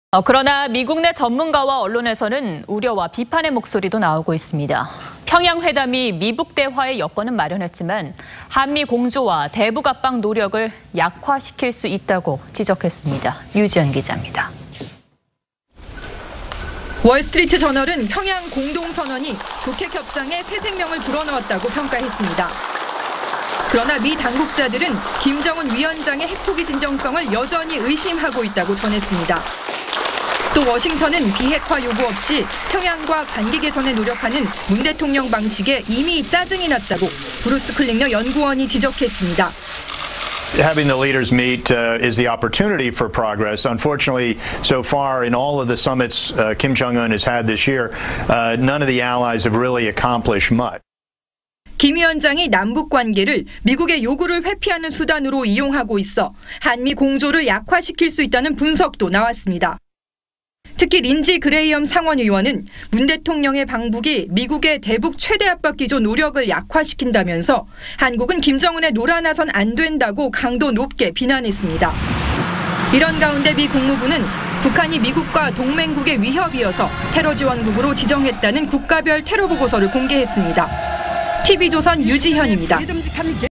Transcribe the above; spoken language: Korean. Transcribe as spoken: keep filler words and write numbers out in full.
어, 그러나 미국 내 전문가와 언론에서는 우려와 비판의 목소리도 나오고 있습니다. 평양 회담이 미북 대화의 여건은 마련했지만 한미 공조와 대북 압박 노력을 약화시킬 수 있다고 지적했습니다. 유지연 기자입니다. 월스트리트 저널은 평양 공동선언이 북핵 협상에 새 생명을 불어넣었다고 평가했습니다. 그러나 미 당국자들은 김정은 위원장의 핵포기 진정성을 여전히 의심하고 있다고 전했습니다. 또 워싱턴은 비핵화 요구 없이 평양과 관계 개선에 노력하는 문 대통령 방식에 이미 짜증이 났다고 브루스 클링러 연구원이 지적했습니다. Having the leaders meet uh, is the opportunity for progress. Unfortunately, so far in all of the summits uh, Kim Jong-un has had this year, uh, none of the allies have really accomplished much. 김 위원장이 남북 관계를 미국의 요구를 회피하는 수단으로 이용하고 있어 한미 공조를 약화시킬 수 있다는 분석도 나왔습니다. 특히 린지 그레이엄 상원의원은 문 대통령의 방북이 미국의 대북 최대 압박 기조 노력을 약화시킨다면서 한국은 김정은의 노란하선 안 된다고 강도 높게 비난했습니다. 이런 가운데 미 국무부는 북한이 미국과 동맹국의 위협이어서 테러 지원국으로 지정했다는 국가별 테러 보고서를 공개했습니다. 티비조선 유지현입니다.